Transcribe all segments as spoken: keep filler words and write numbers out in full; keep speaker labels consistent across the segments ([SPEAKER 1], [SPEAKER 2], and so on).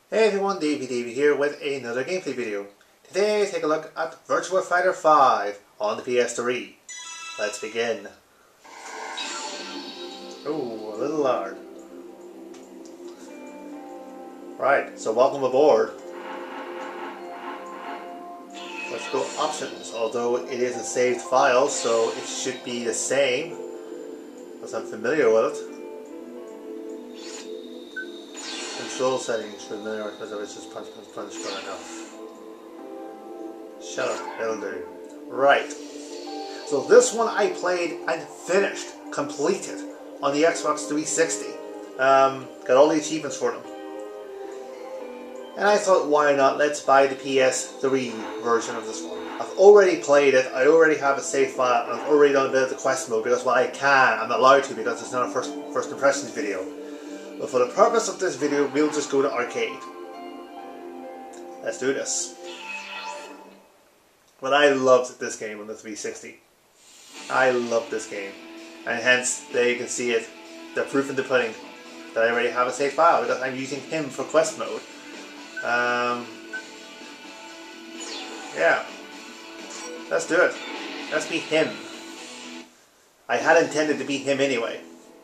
[SPEAKER 1] Hey everyone, Davey Davey here with another gameplay video. Today take a look at Virtua Fighter five on the P S three. Let's begin. Oh, a little loud. Right, so welcome aboard. Let's go options, although it is a saved file, so it should be the same, as I'm familiar with it. Control settings, familiar because I was just punch, punch, punch, fair enough. Shut up, it'll do. Right. So this one I played and finished, completed, on the Xbox three sixty. Um, got all the achievements for them. And I thought, why not, let's buy the P S three version of this one. I've already played it, I already have a save file, I've already done a bit of the quest mode, because well I can, I'm not allowed to because it's not a first, first impressions video. But for the purpose of this video, we'll just go to arcade. Let's do this. But I loved this game on the three sixty. I loved this game. And hence, there you can see it, the proof in the pudding, that I already have a save file because I'm using him for quest mode. Um, yeah. Let's do it. Let's be him. I had intended to be him anyway.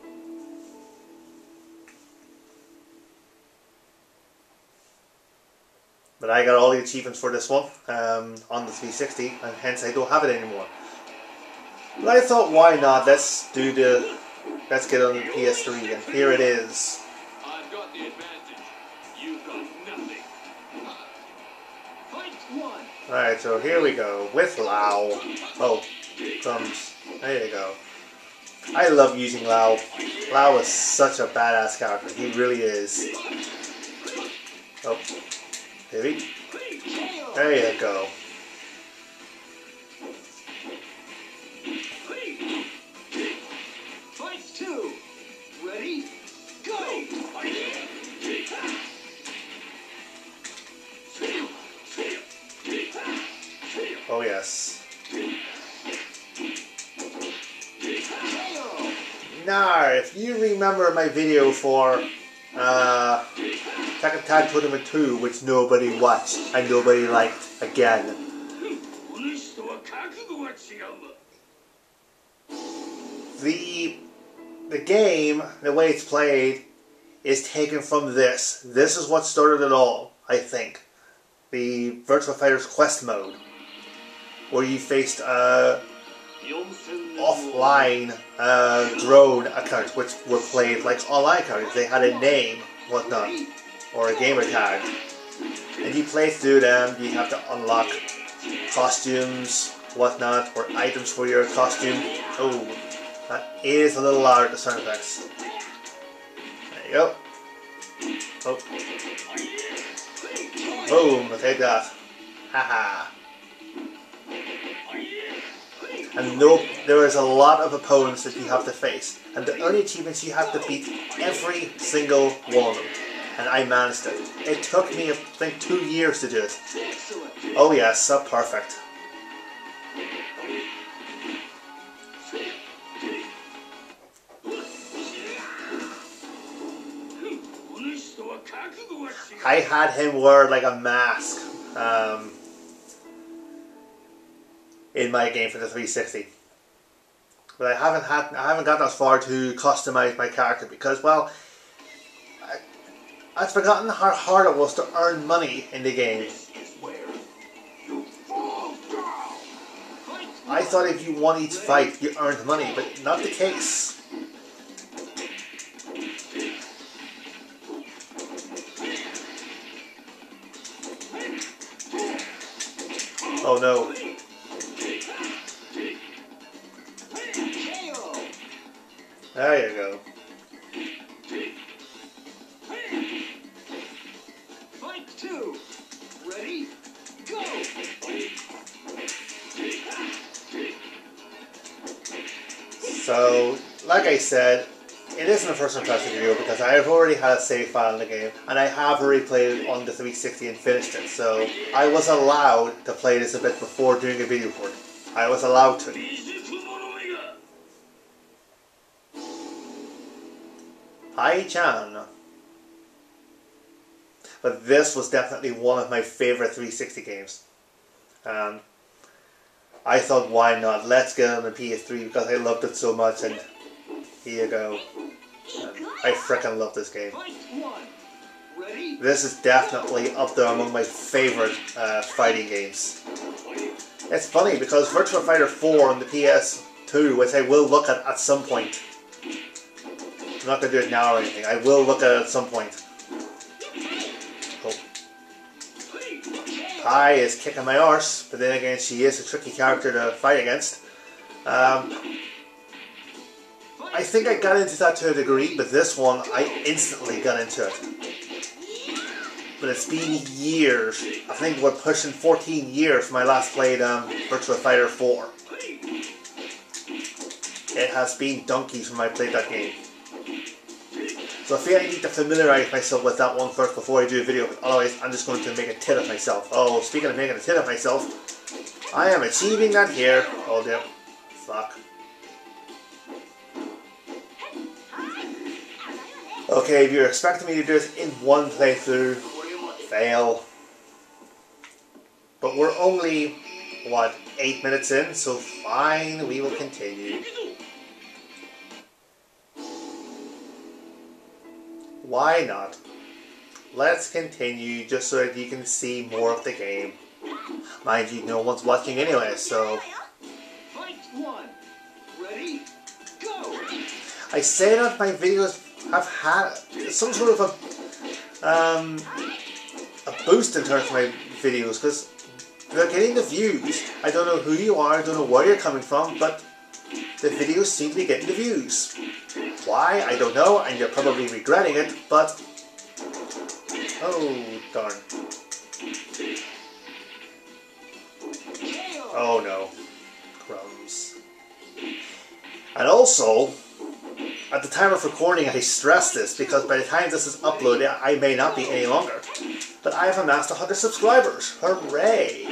[SPEAKER 1] But I got all the achievements for this one um, on the three sixty, and hence I don't have it anymore. But I thought, why not? Let's do the, let's get on the P S three, and here it is.
[SPEAKER 2] I've got the advantage. You've got nothing. Fight one.
[SPEAKER 1] Alright, so here we go with Lau. Oh, crumbs. There you go. I love using Lau. Lau is such a badass character. He really is. Oh. Baby. There you go.
[SPEAKER 2] Fight two. Ready? Go.
[SPEAKER 1] Oh yes. Now, if you remember my video for uh Tekken Tag Tournament two, which nobody watched and nobody liked again. The the game, the way it's played, is taken from this. This is what started it all, I think. The Virtua Fighter's quest mode, where you faced a offline uh, drone accounts, which were played like online accounts. They had a name, whatnot, or a gamer tag, and you play through them. You have to unlock costumes, whatnot, or items for your costume. Oh, that is a little louder, the sound effects. There you go. Oh. Boom, take that. Haha. And nope, there is a lot of opponents that you have to face, and the only achievements you have to beat every single one of them. And I managed it. It took me, I think, two years to do it. Oh yes, so perfect. I had him wear like a mask um, in my game for the three sixty. But I haven't had, I haven't gotten as far to customize my character because, well, I'd forgotten how hard it was to earn money in the game. I thought if you won each fight, you earned money, but not the case. Oh no. There you go.
[SPEAKER 2] Two, ready, go!
[SPEAKER 1] So, like I said, it isn't a first impression video because I have already had a save file in the game and I have already played it on the three sixty and finished it, so I was allowed to play this a bit before doing a video for it. I was allowed to. Hi-chan. but this was definitely one of my favorite three sixty games. Um, I thought, why not? Let's get it on the P S three because I loved it so much, and here you go. Um, I frickin' love this game. This is definitely up there among my favorite uh, fighting games. It's funny because Virtua Fighter four on the P S two, which I will look at at some point. I'm not going to do it now or anything. I will look at it at some point. Oh. Pi is kicking my arse, but then again, she is a tricky character to fight against. Um, I think I got into that to a degree, but this one, I instantly got into it. But it's been years. I think we're pushing fourteen years from I last played um, Virtua Fighter four. It has been donkeys when I played that game. So I feel I need to familiarise myself with that one first before I do a video, otherwise I'm just going to make a tit of myself. Oh, speaking of making a tit of myself, I am achieving that here. Oh dear. Fuck. Okay, if you're expecting me to do this in one playthrough, fail. But we're only, what, eight minutes in, so fine, we will continue. Why not? Let's continue just so that you can see more of the game. Mind you, no one's watching anyway, so... I say that my videos have had some sort of a, um, a boost in terms of my videos, because they're getting the views. I don't know who you are, I don't know where you're coming from, but the videos seem to be getting the views. Why? I don't know, and you're probably regretting it, but... Oh, darn. Oh no. Crumbs. And also, at the time of recording I stress this, because by the time this is uploaded I may not be any longer. But I have amassed one hundred subscribers. Hooray!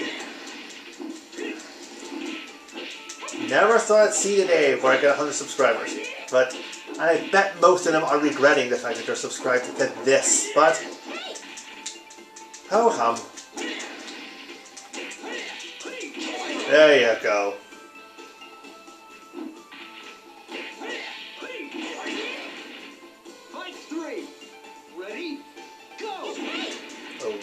[SPEAKER 1] Never thought I'd see the day where I get one hundred subscribers. But and I bet most of them are regretting the fact that they're subscribed to this. But ho hum. There you go. Oh.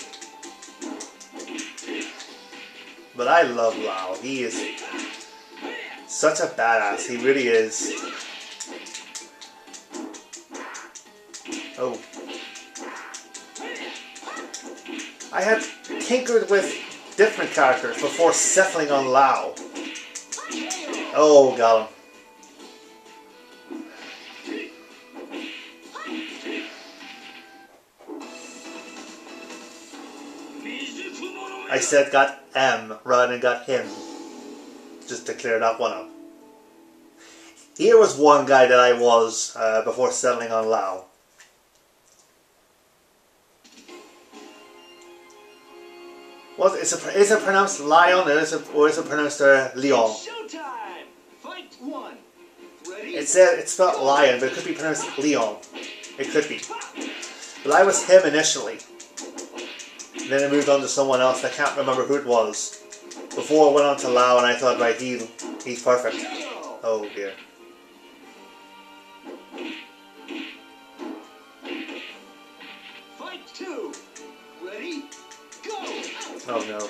[SPEAKER 1] But I love Lau. He is such a badass. He really is. Oh. I had tinkered with different characters before settling on Lau. Oh, got him. I said got M rather than got him, just to clear that one up. Here was one guy that I was uh, before settling on Lau. What is it? Is it pronounced Lion or is it, or is it pronounced uh, Leon? It said it's spelled Lion, but it could be pronounced Leon. It could be. But I was him initially. And then I moved on to someone else. I can't remember who it was. Before I went on to Lau, and I thought, right, he, he's perfect. Oh dear.
[SPEAKER 2] Fight two. Ready? Go.
[SPEAKER 1] Oh no.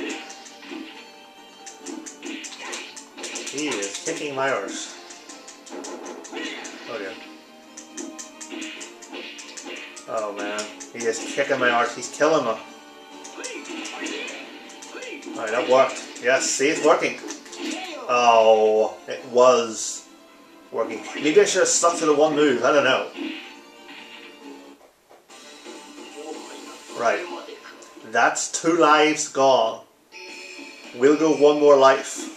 [SPEAKER 1] He is kicking my arse. Oh dear. Oh man. He is kicking my arse. He's killing me. Alright, that worked. Yes, see, it's working. Oh, it was working. Maybe I should have stuck to the one move. I don't know. Right. That's two lives gone. We'll go one more life.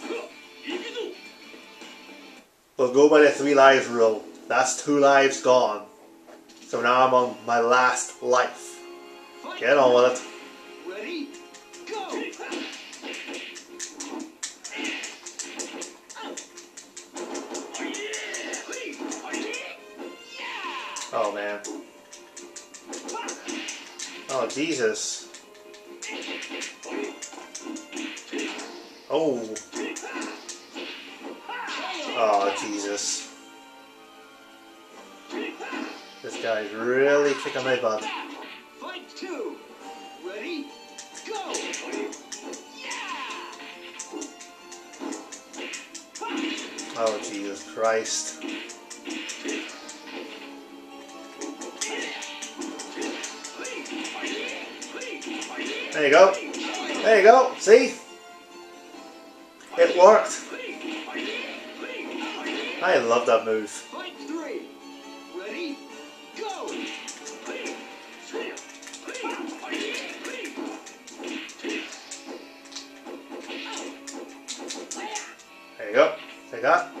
[SPEAKER 1] We'll go by the three lives rule. That's two lives gone. So now I'm on my last life. Get on with it.
[SPEAKER 2] Ready? Go.
[SPEAKER 1] Oh man. Oh, Jesus. Oh. Oh, Jesus. This guy's really kicking my butt.
[SPEAKER 2] Fight two. Ready? Go.
[SPEAKER 1] Oh, Jesus Christ. There you go. There you go. See? It worked. I love that move.
[SPEAKER 2] Fight three. Ready? Go.
[SPEAKER 1] There you go. Take that.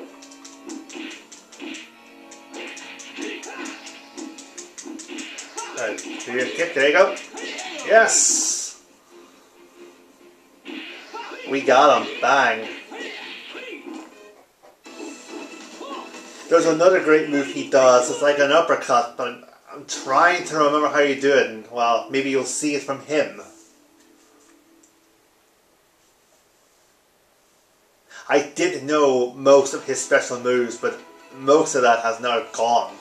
[SPEAKER 1] Uh, do your kick. There you go. Yes. We got him. Bang. There's another great move he does. It's like an uppercut, but I'm, I'm trying to remember how you do it. And, well, maybe you'll see it from him. I did know most of his special moves, but most of that has now gone.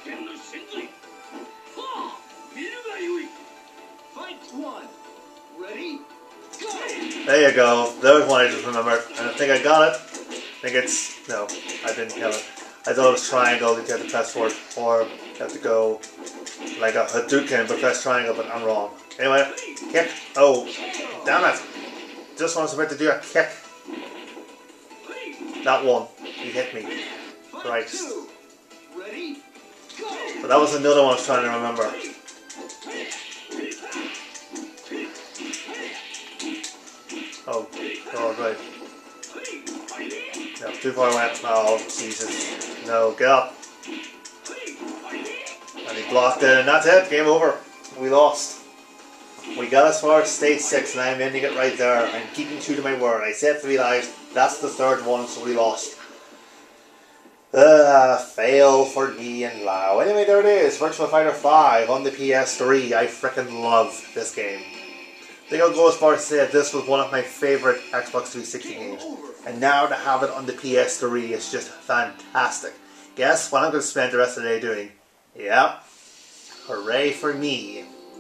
[SPEAKER 2] Fight one. Ready? Go.
[SPEAKER 1] There you go. There's one I just remembered. And I think I got it. I think it's... No, I didn't kill it. I thought it was triangle that you had to press forward, or you have to go like a Hadouken but press triangle, but I'm wrong. Anyway, kick. Oh, damn it. Just when I was about to do a kick. That one. He hit me. Christ.
[SPEAKER 2] Ready? Go.
[SPEAKER 1] But that was another one I was trying to remember. Oh, God, right. No, too far away. Oh, Jesus. No, get up. And he blocked it, and that's it. Game over. We lost. We got as far as stage six, and I'm ending it right there. I'm keeping true to my word. I said three lives. That's the third one, so we lost. Uh, fail for me and Lao. Anyway, there it is. Virtua Fighter five on the P S three. I frickin' love this game. I think I'll go as far as to say that this was one of my favourite Xbox three sixty games. And now to have it on the P S three is just fantastic. Guess what I'm going to spend the rest of the day doing? Yep. Hooray for me.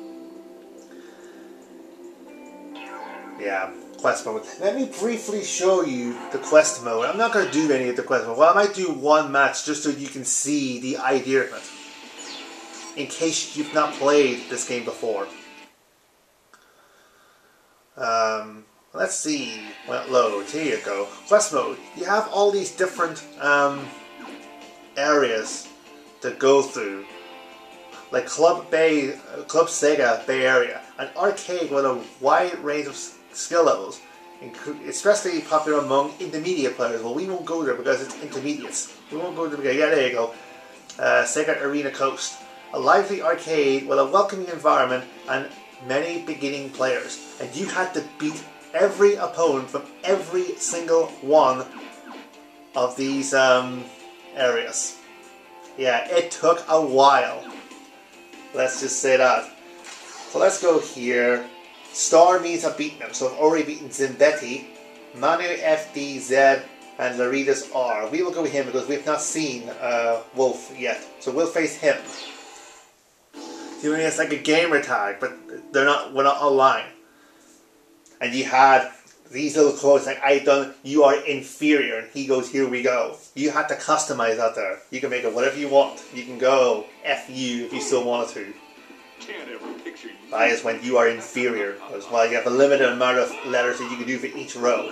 [SPEAKER 1] Yeah, quest mode. Let me briefly show you the quest mode. I'm not going to do any of the quest mode. Well, I might do one match just so you can see the idea of it. In case you've not played this game before. Um, let's see when it loads. Here you go. Quest mode. You have all these different um, areas to go through. Like Club Bay, Club Sega Bay Area. An arcade with a wide range of skill levels. Especially popular among intermediate players. Well, we won't go there because it's intermediates. We won't go there. Yeah, there you go. Uh, Sega Arena Coast. A lively arcade with a welcoming environment and many beginning players, and you had to beat every opponent from every single one of these um, areas. Yeah, it took a while. Let's just say that. So let's go here. Star means I've beaten them, so I've already beaten Zimbetti, Manu F D Z, and Laritas R. We will go with him because we've not seen uh, Wolf yet, so we'll face him. See, it's like a gamer tag, but they're not. We're not online. And you had these little quotes like, "I done. You are inferior," and he goes, "Here we go." You had to customize that there. You can make it whatever you want. You can go F you if you still wanted to.
[SPEAKER 2] Can't ever picture you.
[SPEAKER 1] I just went, "You are inferior," as well. You have a limited amount of letters that you can do for each row.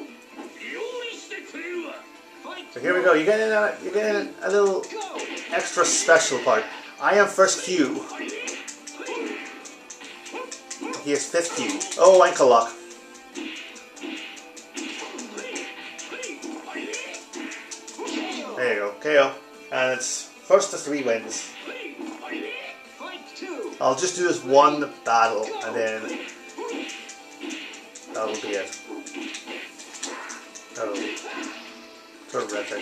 [SPEAKER 1] So here we go. You're getting a, you're getting a little extra special part. I am first Q. He is fifth Q. Oh, ankle lock. There you go, K O. And it's first to three wins. I'll just do this one battle, and then that'll be it. Oh, terrific.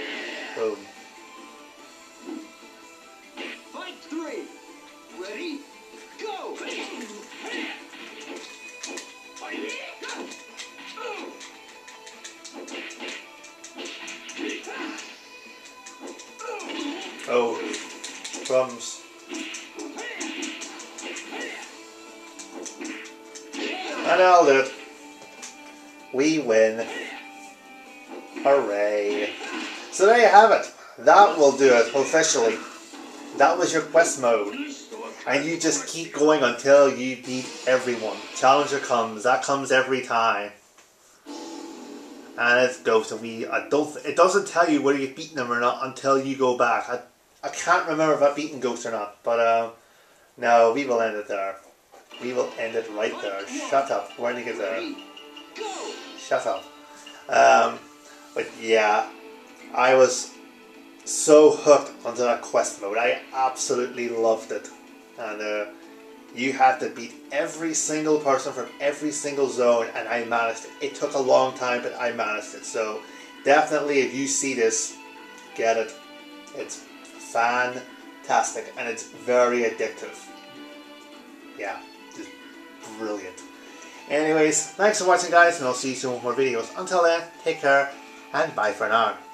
[SPEAKER 1] Boom.
[SPEAKER 2] Fight three. Ready?
[SPEAKER 1] I nailed it. We win. Hooray. So there you have it. That will do it officially. That was your quest mode. And you just keep going until you beat everyone. Challenger comes. That comes every time. And it goes to we. I don't. It doesn't tell you whether you've beaten them or not until you go back. I, I can't remember if I've beaten Ghost or not. But uh, no, we will end it there. We will end it right there. Shut up. Where did you get there? Shut up. Um, but yeah, I was so hooked onto that quest mode. I absolutely loved it. And uh, you had to beat every single person from every single zone, and I managed it. It took a long time, but I managed it. So definitely, if you see this, get it. It's fantastic, and it's very addictive. Yeah, just brilliant. Anyways, thanks for watching, guys, and I'll see you soon with more videos. Until then, take care, and bye for now.